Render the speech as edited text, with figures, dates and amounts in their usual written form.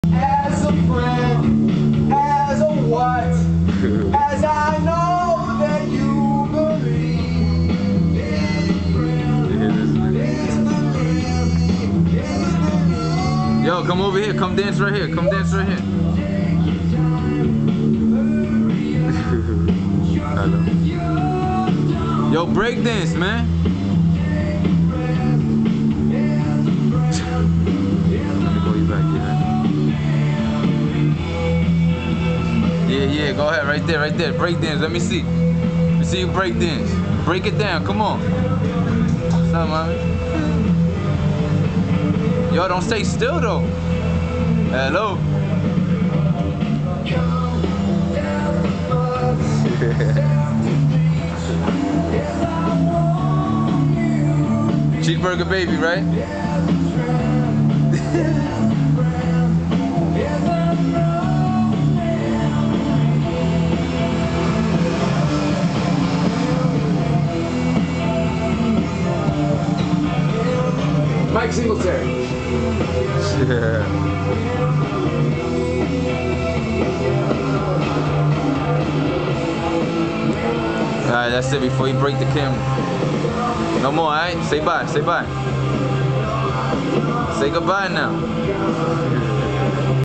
As a friend, as a what? As I know that you believe. Yo, come over here. Come dance right here. Come dance right here. Yo, break dance, man. Let me call you back here. Yeah, go ahead. Right there. Break dance. Let me see. Let me see you break dance. Break it down. Come on. What's up, mommy? Yo, don't stay still though. Hello. Cheeseburger baby, right? Mike Singletary. Yeah. Alright, that's it before you break the camera. No more, alright? Say bye, say bye. Say goodbye now.